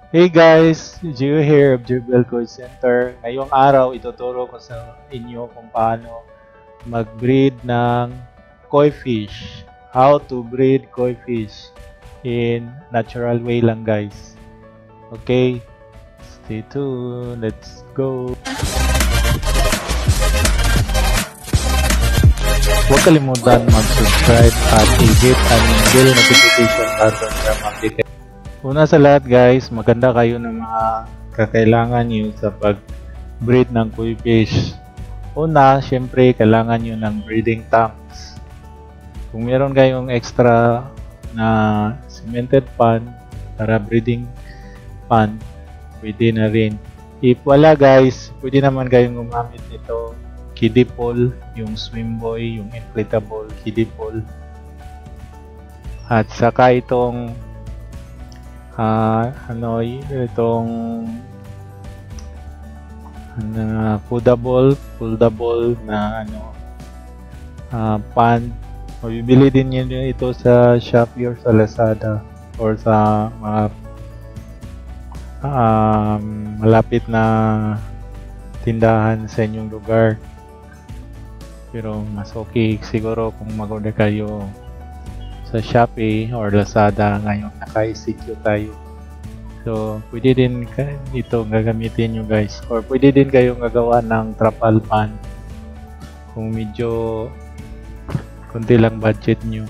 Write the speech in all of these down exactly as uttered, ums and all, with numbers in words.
Hey guys, Gio here of Jubel Code Center. Ngayong araw, ituturo ko sa inyo kung paano mag-breed ng koi fish. How to breed koi fish in natural way lang guys. Okay, stay tuned. Let's go. Huwag kalimutan mag-subscribe at i-hit ang bell notification button para ma-update. Una sa lahat guys, maganda kayo ng mga kakailangan nyo sa pag-breed ng koi fish. Una, syempre kailangan nyo ng breeding tanks. Kung meron kayong extra na cemented pond para breeding pond, pwede na rin. If wala guys, pwede naman kayong gumamit nito kiddie pool, yung swim buoy, yung inflatable kiddie pool. At saka itong Uh, ano itong uh, foldable foldable na ano uh, pan. Mabibili din niyo ito sa Shopee or sa Lazada or sa mga uh, malapit na tindahan sa inyong lugar. Pero mas okay siguro kung mag-order kayo sa Shopee or Lazada ngayon naka-I C Q tayo. So, pwede din ito gagamitin nyo guys. Or pwede din kayong gagawa ng trapal pan kung medyo kunti lang budget nyo.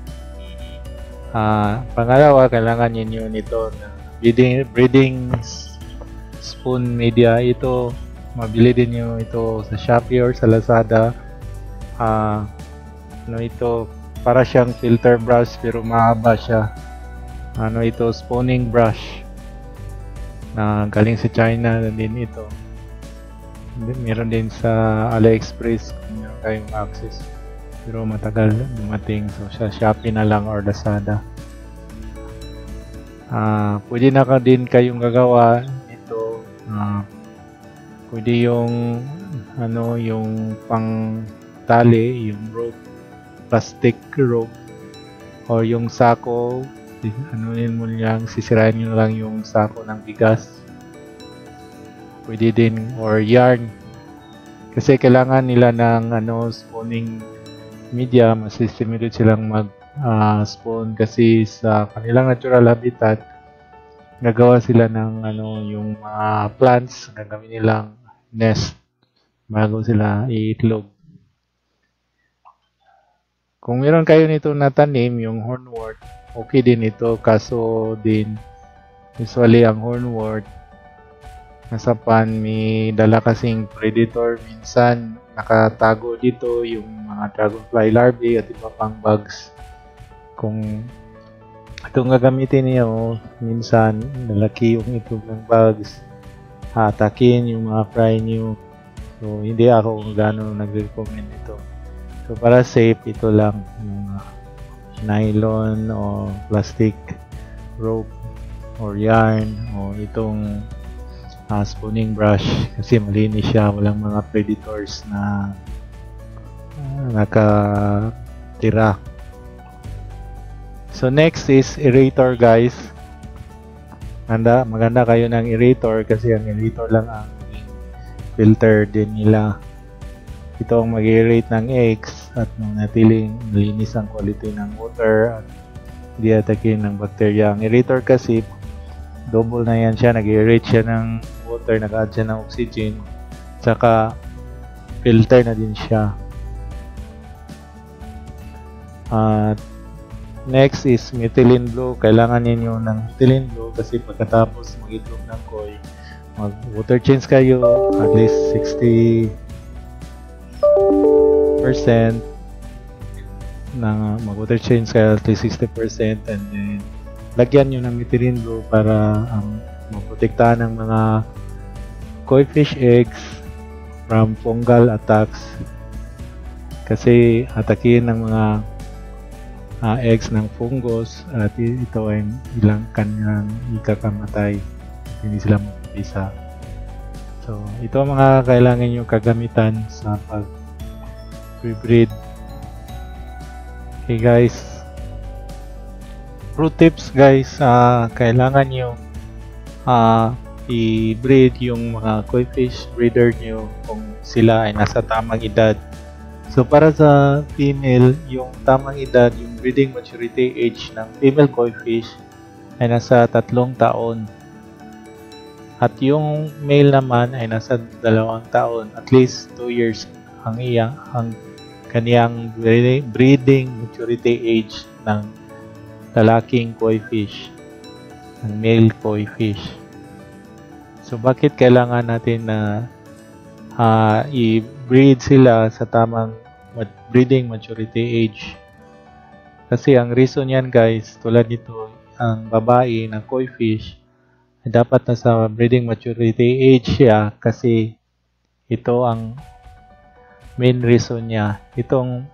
Uh, pangalawa, kailangan nyo nito na breeding, breeding spoon media. Ito, mabili din nyo ito sa Shopee or sa Lazada. Uh, ano ito, para siyang filter brush pero mahaba siya. Ano ito, spawning brush na galing sa China din ito. Meron din sa AliExpress kung meron kayong access. Pero matagal dumating, so sa Shopee na lang or Lazada. Uh, pwede na ka din kayong gagawa ito. Uh, pwede yung ano, yung pang tali, yung rope, plastic rope or yung sako, ano yun mo lang, sisirain nyo lang yung sako ng bigas. Pwede din, or yarn kasi kailangan nila ng ano, spawning media. Masistimulate silang mag uh, spawn kasi sa kanilang natural habitat nagawa sila ng ano, yung mga uh, plants, gagawin nilang nest bago sila iitlog. Kung meron kayo nito na tanim, yung hornwort, okay din ito. Kaso din, usually ang hornwort, nasa pan, may dala kasing predator. Minsan, nakatago dito yung mga dragonfly larvae at iba pang bugs. Kung itong gagamitin niyo, minsan, lalaki yung itlog ng bugs. Hatakin yung mga fry niyo. So, hindi ako gano'ng nag-recommend ito. So, para safe, ito lang yung uh, nylon o plastic rope or yarn o itong uh, spawning brush kasi malinis siya, walang mga predators na uh, nakatira. So, next is aerator guys. Maganda, maganda kayo ng aerator kasi ang aerator lang ang filter din nila. Ito ang mag-aerate ng eggs at manatiling malinis ang quality ng water at hindi atakin ng bacteria. Ang aerator kasi double na yan siya, nag-aerate siya ng water, nag-add siya ng oxygen, saka filter na din siya. At next is methylene blue. Kailangan ninyo ng methylene blue kasi pagkatapos mag-itlog ng koi, mag-water change kayo at least sixty percent na mag-water change kaya at least sixty percent, and then lagyan nyo ng methylene blue para um, maprotektahan ng mga koi fish eggs from fungal attacks kasi atakin ng mga uh, eggs ng fungus at ito ay ilang kanyang ikakamatay, hindi sila mapisa. So ito ang mga kailangan nyo kagamitan sa pag pre-breed. Okay guys, pro tips guys, uh, kailangan nyo ah i-breed yung mga koi fish breeder nyo kung sila ay nasa tamang edad. So para sa female, yung tamang edad, yung breeding maturity age ng female koi fish ay nasa tatlong taon. At yung male naman ay nasa dalawang taon, at least two years ang iyang ang kaniyang breeding maturity age ng lalaking koi fish, ng male koi fish. So bakit kailangan natin na uh, i-breed sila sa tamang breeding maturity age? Kasi ang reason yan guys, tulad nito, ang babae ng koi fish ay dapat nasa breeding maturity age siya kasi ito ang main reason niya. Itong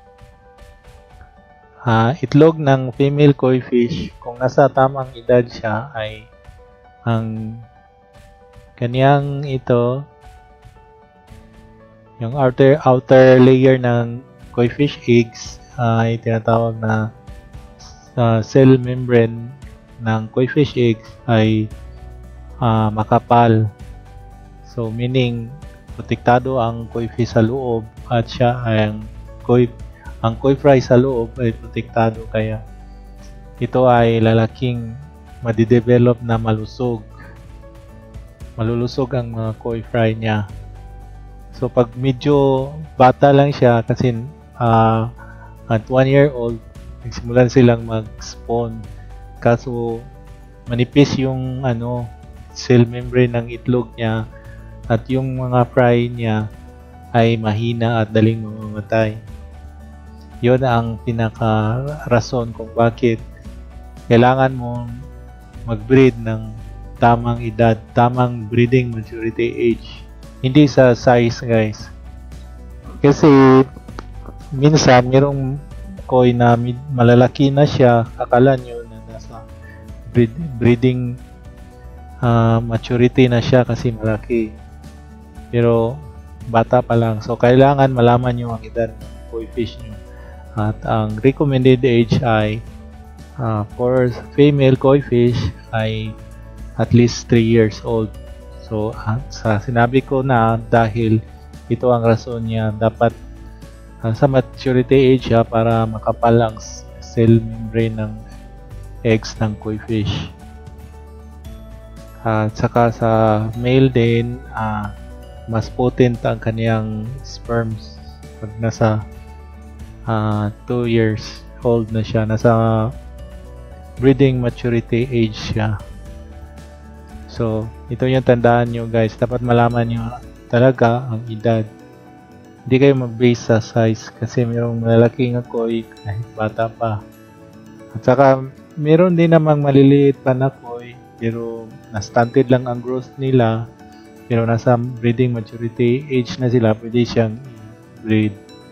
uh, itlog ng female koi fish, kung nasa tamang edad siya, ay ang kanyang ito, yung outer outer layer ng koi fish eggs uh, ay tinatawag na uh, cell membrane ng koi fish eggs ay uh, makapal. So meaning protektado ang koi fish sa loob at siya ay ang koi ang koi fry sa loob ay protektado, kaya ito ay lalaking madidevelop na malusog. Malulusog ang mga koi fry niya. So pag medyo bata lang siya, kasi uh, at one year old, nagsimulan silang mag-spawn. Kaso manipis yung ano, cell membrane ng itlog niya at yung mga fry niya ay mahina at daling mamamatay. Yun ang pinaka-rason kung bakit kailangan mo mag-breed ng tamang edad, tamang breeding maturity age. Hindi sa size guys. Kasi minsan mayroong koi na malalaki na siya, akala nyo na nasa breed, breeding uh, maturity na siya kasi malaki. Pero bata pa lang. So kailangan malaman nyo ang edad ng koi fish nyo. At ang recommended age ay uh, for female koi fish ay at least three years old. So uh, sa sinabi ko na dahil ito ang rason niya, dapat uh, sa maturity age siya para makapal ang cell membrane ng eggs ng koi fish. At uh, saka sa male din, uh, mas potent ang kaniyang sperms pag nasa uh, two years old na siya, nasa breeding maturity age siya. So, ito yung tandaan nyo guys. Dapat malaman nyo talaga ang edad. Hindi kayo mag-base sa size kasi mayroong malalaking koi kahit bata pa. At saka, mayroon din namang maliliit pa na koi pero na-stunted lang ang growth nila. Pero nasa breeding maturity age na sila, pwede siyang breed.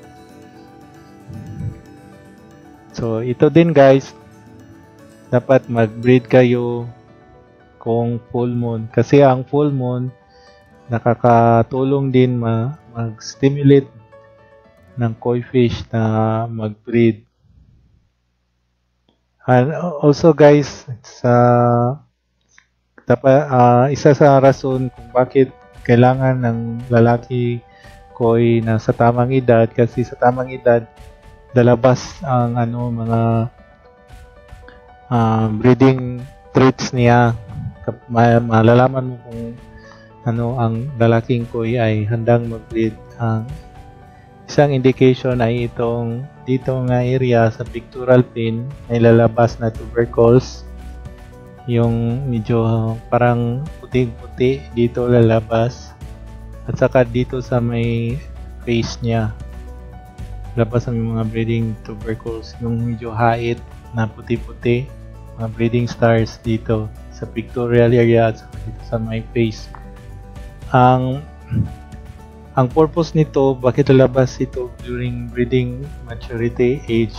So, ito din guys. Dapat mag-breed kayo kung full moon, kasi ang full moon nakakatulong din ma mag-stimulate ng koi fish na mag-breed. And also guys, sa dapat uh, isa sa rason kung bakit kailangan ng lalaki koi na sa tamang edad, kasi sa tamang edad lalabas ang ano mga uh, breeding traits niya. Malalaman mo kung ano ang lalaking koi ay handang mag-breed. Ang isang indication ay itong dito nga area sa pectoral fin ay lalabas na tubercles, yung medyo parang puting-puti dito lalabas, at saka dito sa may face niya labas ang mga breeding tubercles, yung medyo hait na puti-puti, mga breeding stars dito sa pictorial area at dito sa my face. Ang ang purpose nito, bakit lalabas ito during breeding maturity age?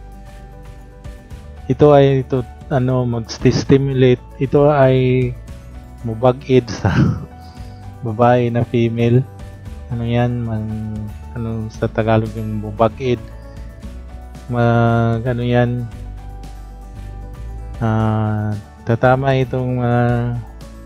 Ito ay ito ano mag-stimulate. Ito ay mubag-id sa babae na female. Ano yan? Man, ano sa Tagalog yung mubag-id? Mag ano yan? Ah uh, tatama itong uh,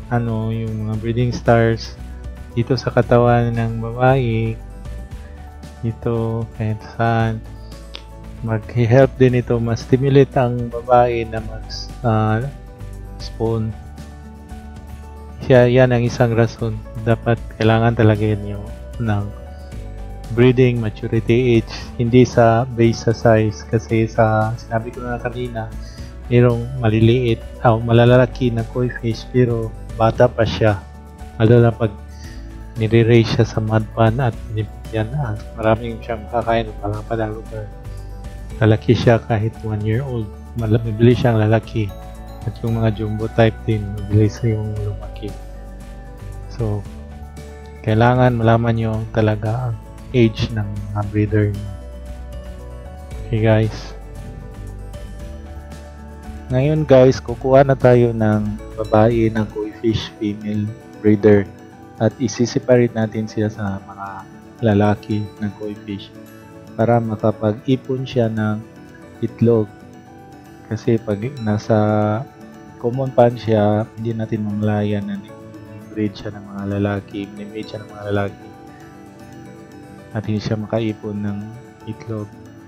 ano yung mga breeding stars dito sa katawan ng babae, dito kahit saan. Mag-help din ito, ma-stimulate ang babae na mag-spawn. Uh, Siya, yan ang isang rason. Dapat kailangan talaga yan yung ng breeding maturity age, hindi sa base sa size. Kasi sa sinabi ko na kanina, mayroong maliliit o oh, malalaki na koi fish pero bata pa siya. Lalo na pag nire-raise siya sa mud pan at yan, ah, maraming siyang kakain ng malapad ang lugar. Lalaki siya kahit one year old. Mabilis siyang lalaki. At yung mga jumbo type din, mabilis yung lumaki. So, kailangan malaman nyo talaga ang age ng mga breeder nyo. Okay guys. Ngayon guys, kukuha na tayo ng babae ng koi fish female breeder. At isi-separate natin sila sa mga lalaki ng koi fish para makapag-ipon siya ng itlog. Kasi pag nasa common pan siya, hindi natin mamalayan na breed siya ng mga lalaki, minimate siya ng mga lalaki at hindi siya makaipon ng itlog.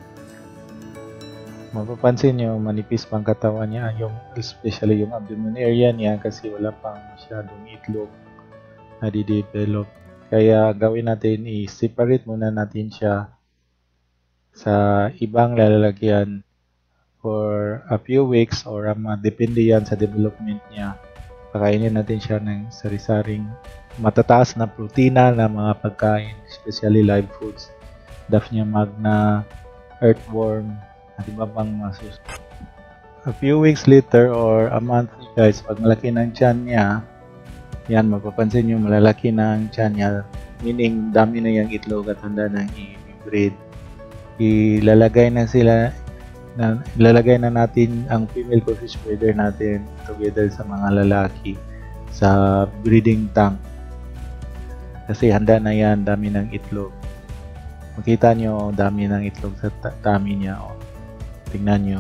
Mapapansin nyo, manipis pang katawan niya, yung, especially yung abdomen area niya kasi wala pang masyadong itlog na di-develop. Kaya gawin natin, i-separate muna natin siya sa ibang lalagyan for a few weeks or um, depende yan sa development niya. Pakainin natin siya ng sari-saring matataas na protina na mga pagkain, especially live foods, Daphnia magna, earthworm, at iba pang mga sus. A few weeks later or a month guys, pag malaki ng tiyan niya, yan, mapapansin nyo malalaki ng tiyan niya, meaning dami na yung itlog at handa nang i-breed. Ilalagay na sila na ilalagay na natin ang female koi fish breeder natin together sa mga lalaki sa breeding tank kasi handa na yan, dami ng itlog. Makita nyo dami ng itlog sa tummy niya. O, tingnan nyo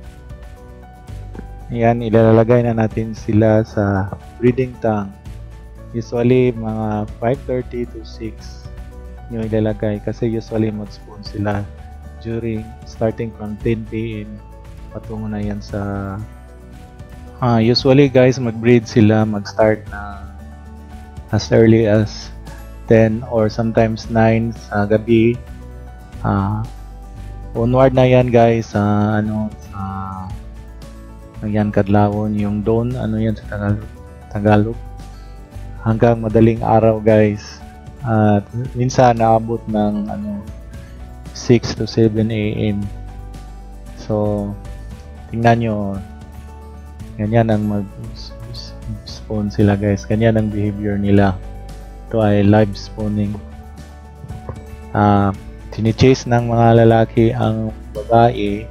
yan, ilalagay na natin sila sa breeding tank. Usually mga five thirty to six nyo ilalagay kasi usually mag-spawn sila during starting from ten p m patungo na yan sa uh, usually guys mag-breed sila mag-start na as early as ten or sometimes nine sa gabi. Uh, onward na yan guys sa uh, ano sa uh, yan kadlawon yung dawn, ano yan sa Tagalog, Tagalog hanggang madaling araw guys. At uh, minsan naabot ng ano six to seven a m So tingnan nyo, ganyan ang mag-spawn sila guys, ganyan ang behavior nila. Ito ay live spawning. Uh, tinichase ng mga lalaki ang babae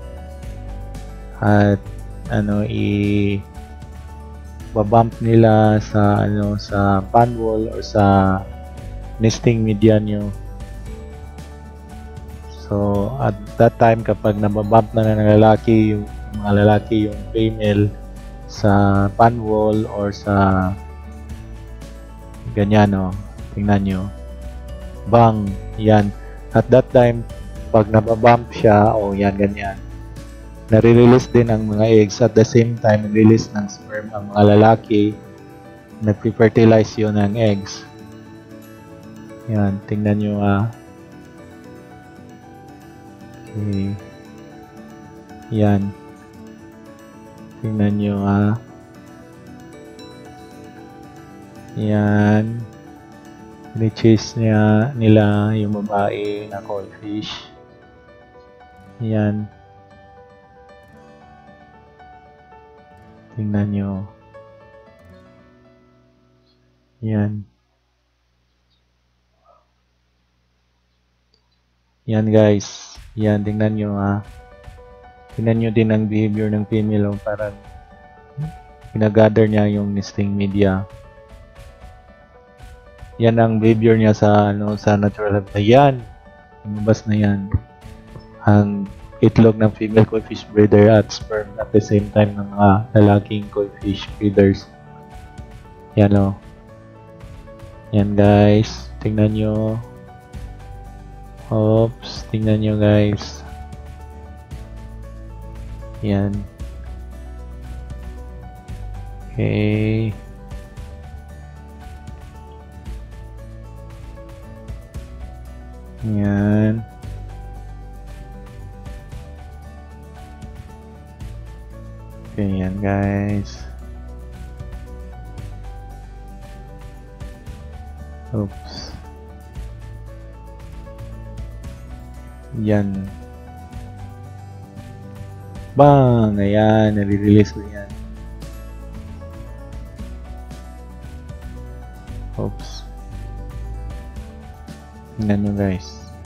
at ano i babump nila sa ano sa pan wall or sa nesting media nyo. So at that time kapag nababump na ng lalaki yung mga lalaki yung female sa pan wall or sa ganyan, no, tingnan nyo, bang, yan. At that time pag nababump siya, o oh, yan, ganyan, nare-release din ang mga eggs. At the same time release ng sperm ang mga lalaki, nagpe-fertilize yun ng eggs. Yan, tingnan nyo ah. Okay. Yan. Tingnan nyo ah. Yan. Ni-chase niya nila yung babae na koi fish. Yan. Tingnan nyo. Yan. Yan guys. Yan, tingnan nyo ah. Tingnan nyo din ang behavior ng female. Parang pinagather niya yung nesting media. Yan ang behavior niya sa ano sa natural habitat. Yan. Lumabas na yan. Ang itlog ng female koi fish breeder at sperm at the same time ng mga lalaking koi fish breeders. Yan o. Yan guys. Tingnan nyo. Oops. Tingnan nyo guys. Yan. Okay. Yan. Okay, yan guys. Oops. Yan. Bang! Ayan, nare-release ko yan. Oops. Tingnan nyo guys.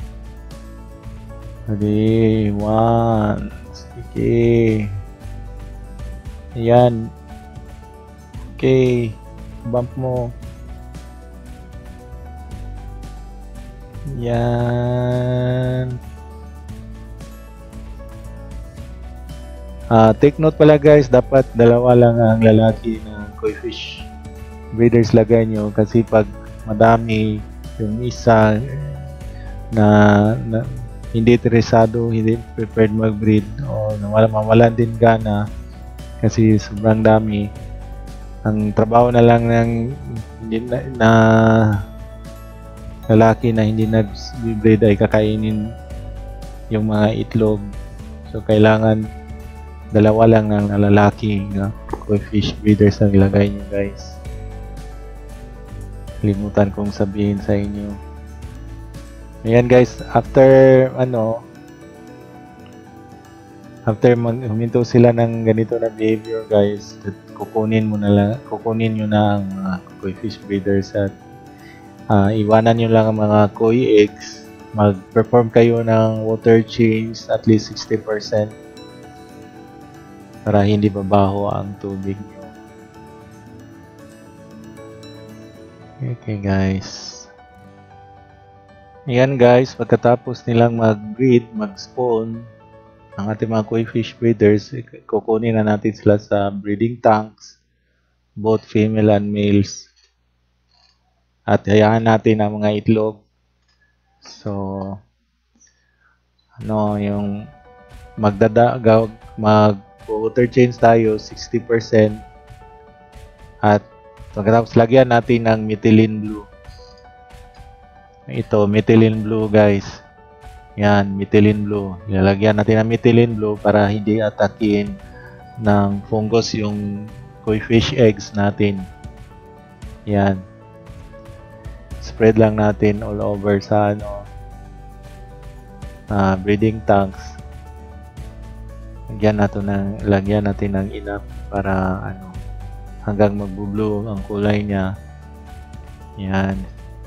Ready, one. Okay. Ayan. Okay. Bump mo. Yan. Uh, take note pala guys, dapat dalawa lang ang lalaki na koi fish breeders lagay nyo, kasi pag madami yung isa na, na hindi interesado, hindi prepared mag-breed o nawala, mawalan din gana kasi sobrang dami, ang trabaho na lang ng hindi na, na lalaki na hindi nag-breed ay kakainin yung mga itlog. So kailangan dalawa lang ang lalaki na koi fish breeders ang ilagay nyo guys. Limutan kong sabihin sa inyo. Ayan guys, after ano after huminto sila ng ganito na behavior guys, kukunin mo na lang, kukunin nyo na ang mga koi fish breeders at uh, iwanan nyo lang ang mga koi eggs. Mag-perform kayo ng water change at least sixty percent para hindi babaho ang tubig nyo. Okay guys. Ayan guys, pagkatapos nilang mag-breed, mag-spawn, ang ating mga koi fish breeders, kukunin na natin sila sa breeding tanks, both female and males. At hayaan natin ang mga itlog. So, ano, yung magdadagaw, mag-water change tayo, sixty percent. At pagkatapos lagyan natin ng methylene blue. Ito, methylene blue guys. Yan, methylene blue. Ilalagyan natin ng methylene blue para hindi atakin ng fungus yung koi fish eggs natin. Yan. Spread lang natin all over sa ano, uh, breeding tanks. Lagyan natin ng, lagyan natin ng enough para ano, hanggang magbo-blue ang kulay niya. Yan.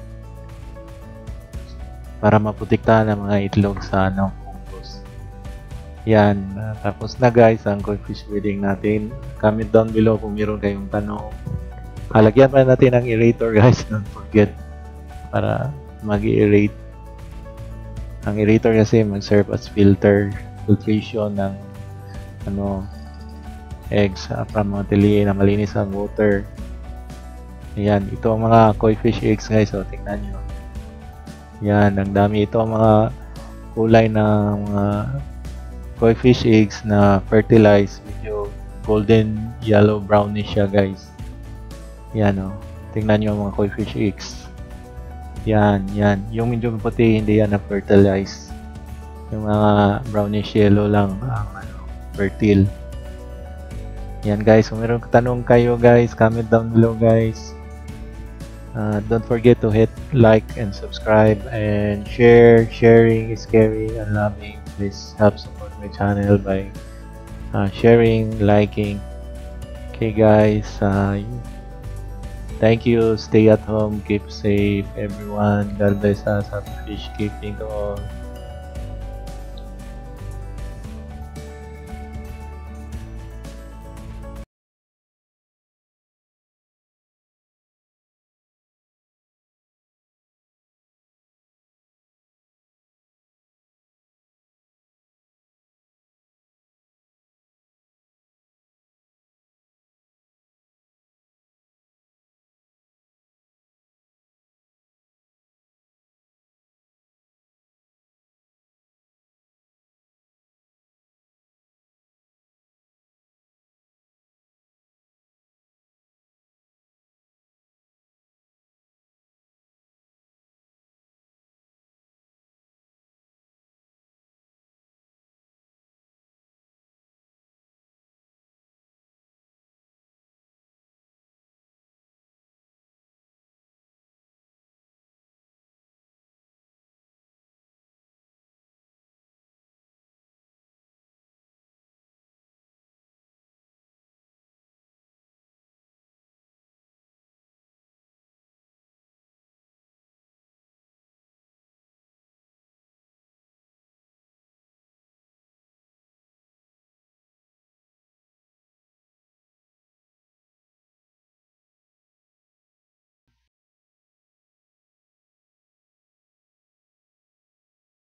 Para maprotektahan ang mga itlog sa ano, fungus. Yan. Uh, tapos na guys ang koi fish breeding natin. Comment down below kung meron kayong tanong. Halagyan pa natin ng aerator guys. Don't forget. Para mag-aerate. Ang aerator kasi mag-serve as filter. Filtration ng ano, eggs uh, para matiliin na malinis ang water. Ayan, ito ang mga koi fish eggs guys. So, tingnan nyo. Yan, ang dami. Ito ang mga kulay na mga koi fish eggs na fertilized. Medyo golden, yellow, brownish siya guys. Yan o. Oh. Tingnan nyo ang mga koi fish eggs. Yan, yan. Yung medyo puti, hindi yan na fertilized. Yung mga brownish yellow lang ang ano, fertile. Yan guys, kung meron tanong kayo guys, comment down below guys. Uh, don't forget to hit like and subscribe and share. Sharing is caring and loving. Please help support my channel by uh, sharing, liking. Okay guys, uh, thank you. Stay at home. Keep safe everyone. God bless us. Happy fish keeping to all.